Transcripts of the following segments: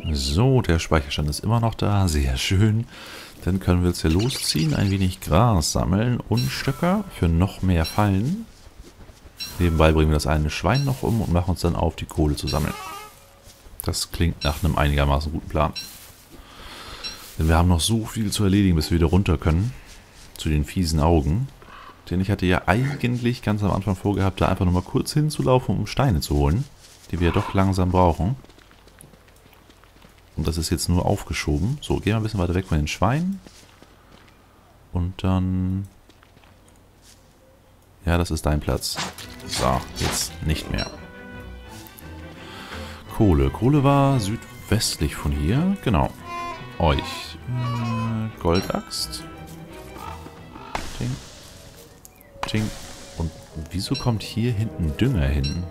So, der Speicherstand ist immer noch da. Sehr schön. Dann können wir jetzt hier losziehen, ein wenig Gras sammeln und Stöcker für noch mehr Fallen. Nebenbei bringen wir das eine Schwein noch um und machen uns dann auf, die Kohle zu sammeln. Das klingt nach einem einigermaßen guten Plan. Denn wir haben noch so viel zu erledigen, bis wir wieder runter können. Zu den fiesen Augen. Denn ich hatte ja eigentlich ganz am Anfang vorgehabt, da einfach nur mal kurz hinzulaufen, um Steine zu holen. Die wir ja doch langsam brauchen. Und das ist jetzt nur aufgeschoben. So, gehen wir ein bisschen weiter weg von den Schweinen. Und dann... Ja, das ist dein Platz. So, jetzt nicht mehr. Kohle. Kohle war südwestlich von hier. Genau. Euch. Goldaxt. Ting. Ting. Und wieso kommt hier hinten Dünger hin?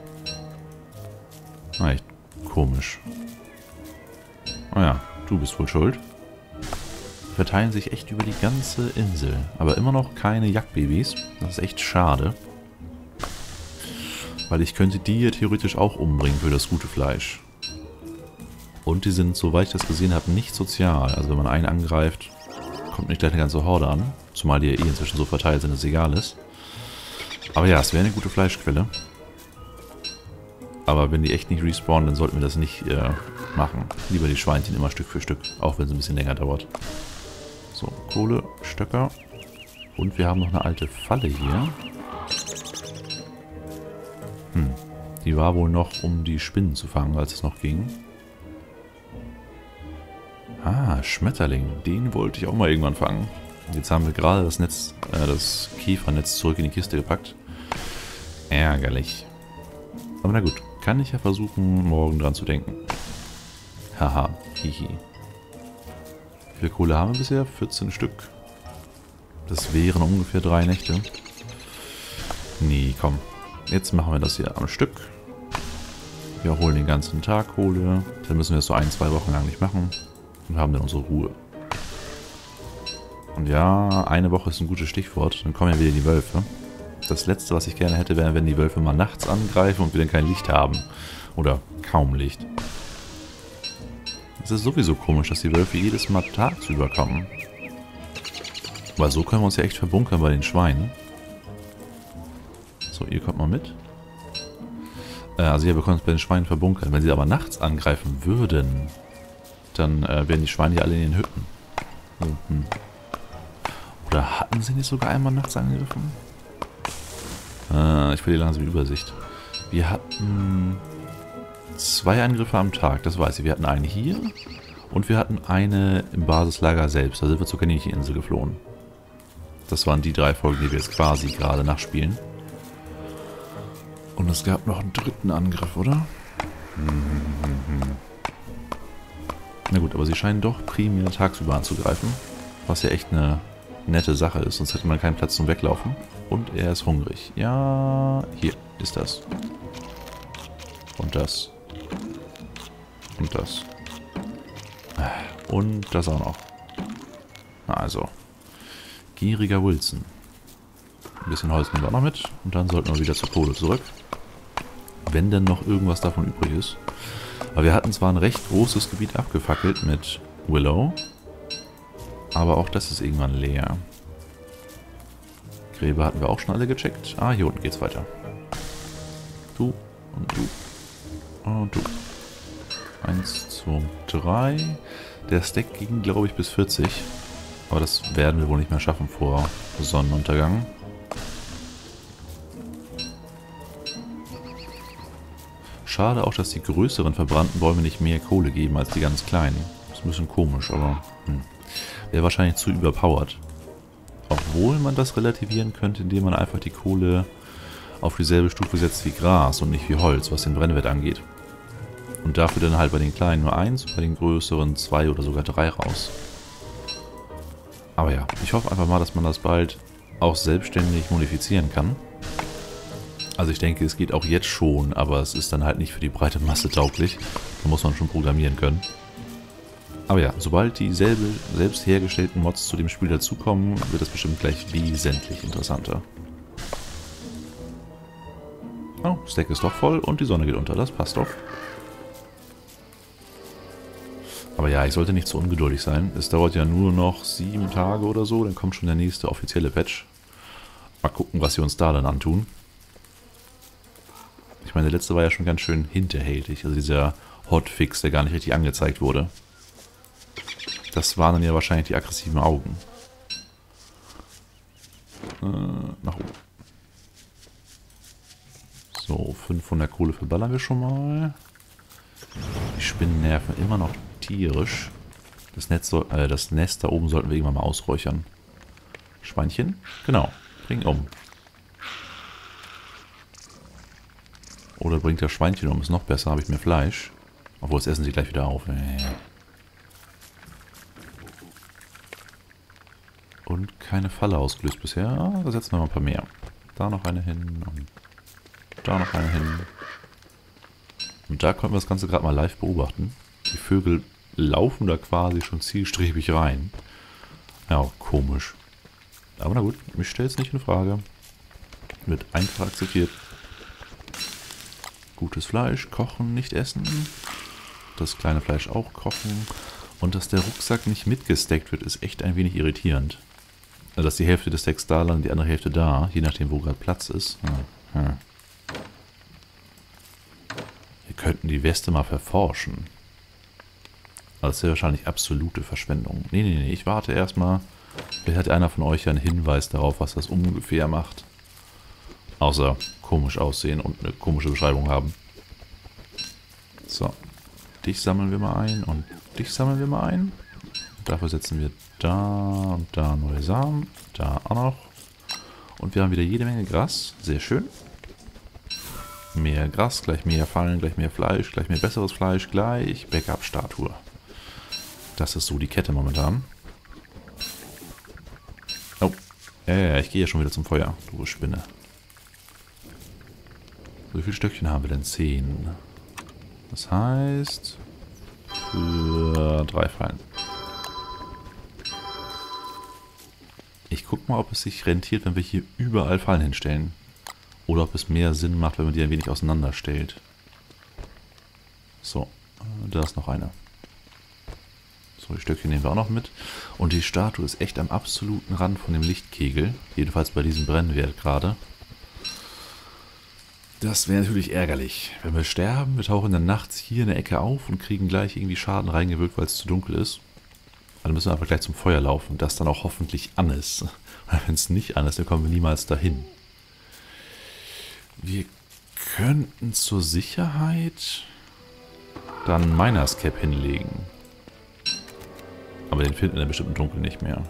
Echt komisch. Oh ja, du bist wohl schuld. Verteilen sich echt über die ganze Insel. Aber immer noch keine Jagdbabys. Das ist echt schade. Weil ich könnte die hier theoretisch auch umbringen für das gute Fleisch. Und die sind, soweit ich das gesehen habe, nicht sozial. Also wenn man einen angreift, kommt nicht gleich eine ganze Horde an. Zumal die ja eh inzwischen so verteilt sind, dass es egal ist. Aber ja, es wäre eine gute Fleischquelle. Aber wenn die echt nicht respawnen, dann sollten wir das nicht machen. Lieber die Schweinchen immer Stück für Stück, auch wenn es ein bisschen länger dauert. So, Kohle, Stöcker. Und wir haben noch eine alte Falle hier. Die war wohl noch, um die Spinnen zu fangen, als es noch ging. Ah, Schmetterling. Den wollte ich auch mal irgendwann fangen. Jetzt haben wir gerade das Netz, das Käfernetz zurück in die Kiste gepackt. Ärgerlich. Aber na gut, kann ich ja versuchen, morgen dran zu denken. Haha, hihi. Wie viel Kohle haben wir bisher? 14 Stück. Das wären ungefähr 3 Nächte. Nee, komm. Jetzt machen wir das hier am Stück. Wir holen den ganzen Tag Kohle. Dann müssen wir es so 1-2 Wochen lang nicht machen. Und haben dann unsere Ruhe. Und ja, eine Woche ist ein gutes Stichwort. Dann kommen ja wieder die Wölfe. Das letzte, was ich gerne hätte, wäre, wenn die Wölfe mal nachts angreifen und wir dann kein Licht haben. Oder kaum Licht. Es ist sowieso komisch, dass die Wölfe jedes Mal tagsüber kommen. Weil so können wir uns ja echt verbunkern bei den Schweinen. So, ihr kommt mal mit. Also hier, wir können uns bei den Schweinen verbunkern. Wenn sie aber nachts angreifen würden, dann wären die Schweine ja alle in den Hütten. Oder hatten sie nicht sogar einmal nachts angegriffen? Ich verliere langsam die Übersicht. Wir hatten 2 Angriffe am Tag, das weiß ich. Wir hatten eine hier und wir hatten eine im Basislager selbst. Da sind wir zur Kanincheninsel geflohen. Das waren die 3 Folgen, die wir jetzt quasi gerade nachspielen. Und es gab noch einen 3. Angriff, oder? Na gut, aber sie scheinen doch primär tagsüber anzugreifen. Was ja echt eine nette Sache ist, sonst hätte man keinen Platz zum Weglaufen. Und er ist hungrig. Ja, hier ist das. Und das. Und das. Und das auch noch. Also. Gieriger Wilson. Ein bisschen Holz nehmen wir auch noch mit. Und dann sollten wir wieder zur Kohle zurück. Wenn denn noch irgendwas davon übrig ist. Aber wir hatten zwar ein recht großes Gebiet abgefackelt mit Willow. Aber auch das ist irgendwann leer. Gräber hatten wir auch schon alle gecheckt. Ah, hier unten geht's weiter. Du und du. Und du. 1, 2, 3. Der Stack ging, glaube ich, bis 40. Aber das werden wir wohl nicht mehr schaffen vor Sonnenuntergang. Schade auch, dass die größeren verbrannten Bäume nicht mehr Kohle geben als die ganz kleinen. Das ist ein bisschen komisch, aber wäre wahrscheinlich zu überpowered. Obwohl man das relativieren könnte, indem man einfach die Kohle auf dieselbe Stufe setzt wie Gras und nicht wie Holz, was den Brennwert angeht. Und dafür dann halt bei den kleinen nur 1, bei den größeren 2 oder sogar 3 raus. Aber ja, ich hoffe einfach mal, dass man das bald auch selbstständig modifizieren kann. Also ich denke, es geht auch jetzt schon, aber es ist dann halt nicht für die breite Masse tauglich. Da muss man schon programmieren können. Aber ja, sobald die selbst hergestellten Mods zu dem Spiel dazukommen, wird das bestimmt gleich wesentlich interessanter. Oh, Stack ist doch voll und die Sonne geht unter, das passt doch. Aber ja, ich sollte nicht zu ungeduldig sein. Es dauert ja nur noch 7 Tage oder so, dann kommt schon der nächste offizielle Patch. Mal gucken, was sie uns da dann antun. Ich meine, der letzte war ja schon ganz schön hinterhältig. Also dieser Hotfix, der gar nicht richtig angezeigt wurde. Das waren dann ja wahrscheinlich die aggressiven Augen. Nach oben. So, 500 Kohle verballern wir schon mal. Die Spinnen nerven immer noch tierisch. Das Nest da oben sollten wir irgendwann mal ausräuchern. Schweinchen? Genau. Bring um. Oder bringt das Schweinchen um. Ist noch besser, habe ich mehr Fleisch. Obwohl, das essen sie gleich wieder auf. Und keine Falle ausgelöst bisher. Da setzen wir mal ein paar mehr. Da noch eine hin und da noch eine hin. Und da konnten wir das Ganze gerade mal live beobachten. Die Vögel laufen da quasi schon zielstrebig rein. Ja, komisch. Aber na gut, mich stellt es nicht in Frage. Wird einfach akzeptiert. Gutes Fleisch, kochen, nicht essen. Das kleine Fleisch auch kochen. Und dass der Rucksack nicht mitgesteckt wird, ist echt ein wenig irritierend. Also, dass die Hälfte des Stacks da landet, die andere Hälfte da, je nachdem, wo gerade Platz ist. Wir könnten die Weste mal verforschen. Aber das ist ja wahrscheinlich absolute Verschwendung. Nee, ich warte erstmal. Vielleicht hat einer von euch ja einen Hinweis darauf, was das ungefähr macht. Außer komisch aussehen und eine komische Beschreibung haben. So. Dich sammeln wir mal ein und dich sammeln wir mal ein. Dafür setzen wir da und da neue Samen. Da auch noch. Und wir haben wieder jede Menge Gras. Sehr schön. Mehr Gras, gleich mehr Fallen, gleich mehr Fleisch, gleich mehr besseres Fleisch, gleich Backup-Statue. Das ist so die Kette momentan. Oh. Ich gehe ja schon wieder zum Feuer. Du Spinne. So, wie viele Stöckchen haben wir denn? 10. Das heißt... für 3 Fallen. Ich guck mal, ob es sich rentiert, wenn wir hier überall Fallen hinstellen. Oder ob es mehr Sinn macht, wenn man die ein wenig auseinanderstellt. So, da ist noch eine. So, die Stöckchen nehmen wir auch noch mit. Und die Statue ist echt am absoluten Rand von dem Lichtkegel. Jedenfalls bei diesem Brennwert gerade. Das wäre natürlich ärgerlich. Wenn wir sterben, wir tauchen dann nachts hier in der Ecke auf und kriegen gleich irgendwie Schaden reingewirkt, weil es zu dunkel ist. Dann müssen wir einfach gleich zum Feuer laufen, das dann auch hoffentlich an ist. Weil wenn es nicht an ist, dann kommen wir niemals dahin. Wir könnten zur Sicherheit dann einen Miners Cap hinlegen. Aber den finden wir dann bestimmt im Dunkeln nicht mehr.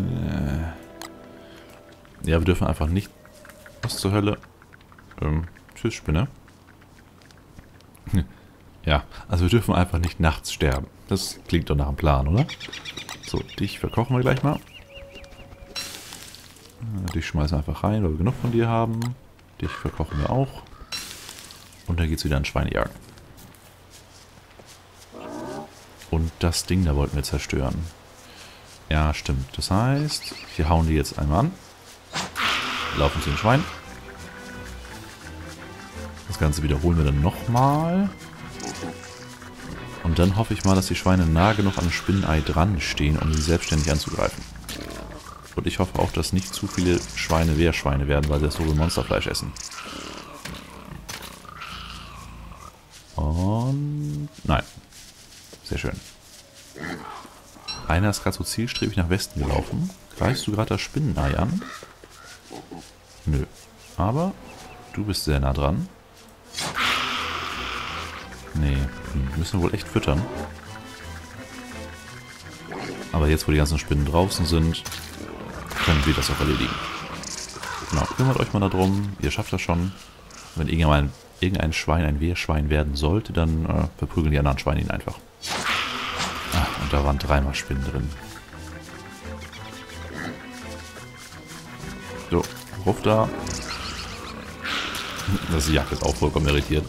Ja, wir dürfen einfach nicht... Was zur Hölle? Tschüss, Spinne. Ja, also wir dürfen einfach nicht nachts sterben. Das klingt doch nach einem Plan, oder? So, dich verkochen wir gleich mal. Dich schmeißen wir einfach rein, weil wir genug von dir haben. Dich verkochen wir auch. Und dann geht's wieder an Schweinejagen. Und das Ding da wollten wir zerstören. Ja, stimmt. Das heißt, wir hauen die jetzt einmal an. Laufen zu den Schweinen. Das Ganze wiederholen wir dann nochmal. Und dann hoffe ich mal, dass die Schweine nah genug am Spinnenei dran stehen, um sie selbstständig anzugreifen. Und ich hoffe auch, dass nicht zu viele Schweine Wehrschweine werden, weil sie das so viel Monsterfleisch essen. Und... nein. Sehr schön. Einer ist gerade so zielstrebig nach Westen gelaufen. Greifst du gerade das Spinnenei an? Nö. Aber du bist sehr nah dran. Nee, müssen wir wohl echt füttern. Aber jetzt, wo die ganzen Spinnen draußen sind, können wir das auch erledigen. Genau, kümmert euch mal darum. Ihr schafft das schon. Wenn irgendein Schwein ein Wehrschwein werden sollte, dann verprügeln die anderen Schweine ihn einfach. Ah, und da waren 3 Mal Spinnen drin. So, ruf da. Das Jagd ist auch vollkommen irritiert.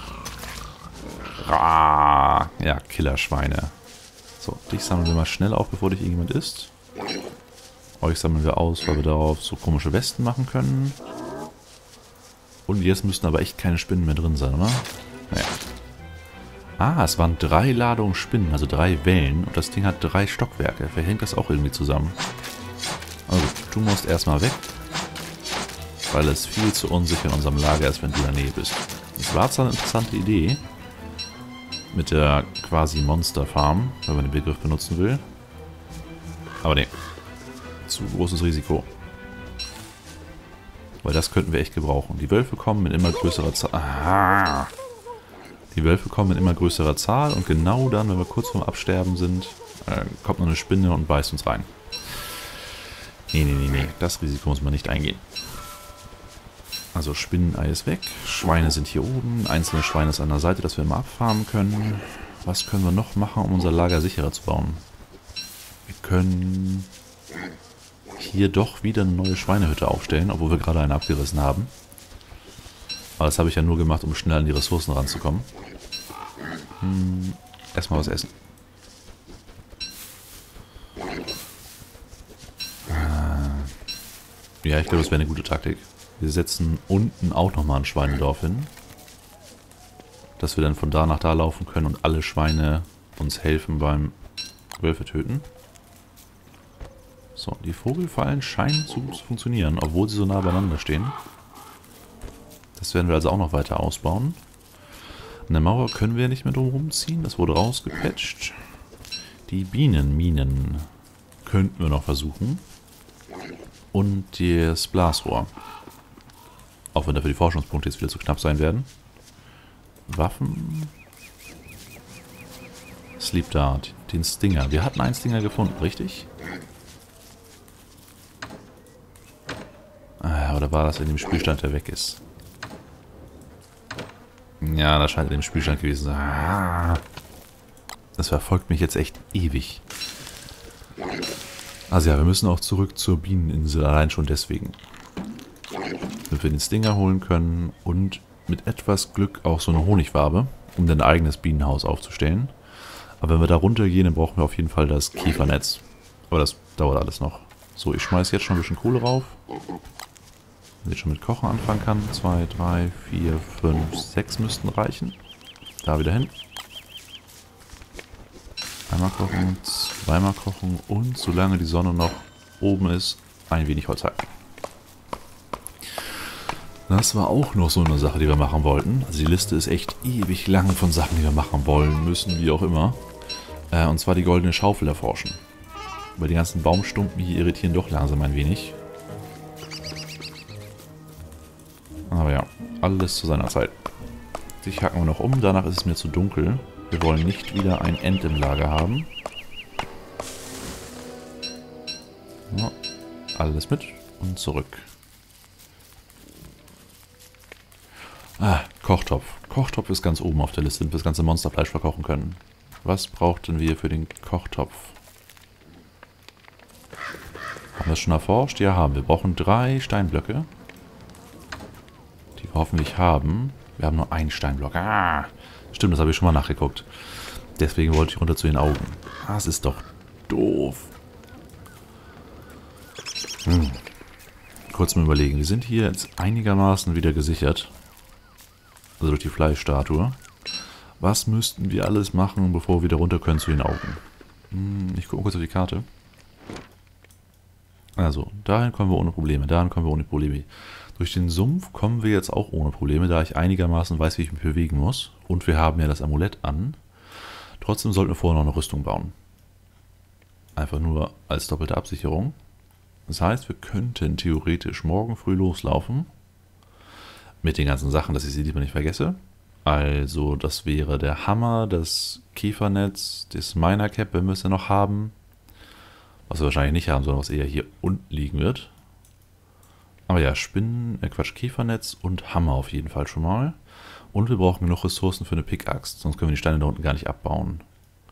Ja, Killerschweine. So, dich sammeln wir mal schnell auf, bevor dich irgendjemand isst. Euch sammeln wir aus, weil wir darauf so komische Westen machen können. Und jetzt müssten aber echt keine Spinnen mehr drin sein, oder? Naja. Ah, es waren 3 Ladungen Spinnen, also 3 Wellen. Und das Ding hat 3 Stockwerke. Vielleicht hängt das auch irgendwie zusammen. Also, du musst erstmal weg. Weil es viel zu unsicher in unserem Lager ist, wenn du in der Nähe bist. Das war zwar eine interessante Idee. Mit der quasi Monster Farm, wenn man den Begriff benutzen will. Aber nee. Zu großes Risiko. Weil das könnten wir echt gebrauchen. Die Wölfe kommen in immer größerer Zahl. Aha. Die Wölfe kommen in immer größerer Zahl und genau dann, wenn wir kurz vorm Absterben sind, kommt noch eine Spinne und beißt uns rein. Nee. Das Risiko muss man nicht eingehen. Also Spinnenei ist weg. Schweine sind hier oben. Einzelne Schweine ist an der Seite, dass wir immer abfarmen können. Was können wir noch machen, um unser Lager sicherer zu bauen? Wir können hier doch wieder eine neue Schweinehütte aufstellen, obwohl wir gerade eine abgerissen haben. Aber das habe ich ja nur gemacht, um schnell an die Ressourcen ranzukommen. Erstmal was essen. Ja, ich glaube, das wäre eine gute Taktik. Wir setzen unten auch nochmal ein Schweinedorf hin. Dass wir dann von da nach da laufen können und alle Schweine uns helfen beim Wölfe töten. So, die Vogelfallen scheinen zu funktionieren, obwohl sie so nah beieinander stehen. Das werden wir also auch noch weiter ausbauen. Eine Mauer können wir nicht mehr drum rumziehen, das wurde rausgepatcht. Die Bienenminen könnten wir noch versuchen. Und das Blasrohr. Auch wenn dafür die Forschungspunkte jetzt wieder zu knapp sein werden. Waffen. Sleep Dart, den Stinger. Wir hatten einen Stinger gefunden, richtig? Oder war das in dem Spielstand, der weg ist? Ja, das scheint in dem Spielstand gewesen zu sein. Das verfolgt mich jetzt echt ewig. Also ja, wir müssen auch zurück zur Bieneninsel, allein schon deswegen. Damit wir den Stinger holen können und mit etwas Glück auch so eine Honigwabe, um dann ein eigenes Bienenhaus aufzustellen. Aber wenn wir da runtergehen, dann brauchen wir auf jeden Fall das Kiefernetz. Aber das dauert alles noch. So, ich schmeiße jetzt schon ein bisschen Kohle rauf. Wenn ich schon mit Kochen anfangen kann. 2, 3, 4, 5, 6 müssten reichen. Da wieder hin. Einmal kochen, zweimal kochen und solange die Sonne noch oben ist, ein wenig Holz hacken. Das war auch noch so eine Sache, die wir machen wollten. Also die Liste ist echt ewig lang von Sachen, die wir machen wollen, müssen, wie auch immer. Und zwar die goldene Schaufel erforschen. Weil die ganzen Baumstumpen hier irritieren doch langsam ein wenig. Aber ja, alles zu seiner Zeit. Dich hacken wir noch um, danach ist es mir zu dunkel. Wir wollen nicht wieder ein End im Lager haben. Ja, alles mit und zurück. Kochtopf. Kochtopf ist ganz oben auf der Liste, damit wir das ganze Monsterfleisch verkochen können. Was brauchten wir für den Kochtopf? Haben wir es schon erforscht? Ja, haben wir. Wir brauchen 3 Steinblöcke. Die wir hoffentlich haben. Wir haben nur einen Steinblock. Stimmt, das habe ich schon mal nachgeguckt. Deswegen wollte ich runter zu den Augen. Das ist doch doof. Kurz mal überlegen. Wir sind hier jetzt einigermaßen wieder gesichert. Also durch die Fleischstatue. Was müssten wir alles machen, bevor wir wieder runter können zu den Augen? Ich gucke mal kurz auf die Karte. Also, dahin kommen wir ohne Probleme. Dahin kommen wir ohne Probleme. Durch den Sumpf kommen wir jetzt auch ohne Probleme, da ich einigermaßen weiß, wie ich mich bewegen muss. Und wir haben ja das Amulett an. Trotzdem sollten wir vorher noch eine Rüstung bauen. Einfach nur als doppelte Absicherung. Das heißt, wir könnten theoretisch morgen früh loslaufen. Mit den ganzen Sachen, dass ich sie lieber nicht vergesse. Also, das wäre der Hammer, das Kiefernetz, das Miner Cap, wenn wir es ja noch haben. Was wir wahrscheinlich nicht haben, sondern was eher hier unten liegen wird. Aber ja, Kiefernetz und Hammer auf jeden Fall schon mal. Und wir brauchen genug Ressourcen für eine Pickaxe, sonst können wir die Steine da unten gar nicht abbauen.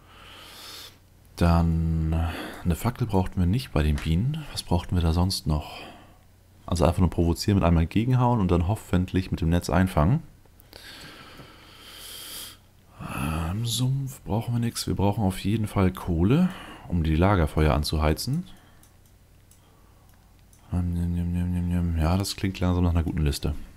Dann eine Fackel brauchten wir nicht bei den Bienen. Was brauchten wir da sonst noch? Also einfach nur provozieren, mit einmal gegenhauen und dann hoffentlich mit dem Netz einfangen. Im Sumpf brauchen wir nichts. Wir brauchen auf jeden Fall Kohle, um die Lagerfeuer anzuheizen. Ja, das klingt langsam nach einer guten Liste.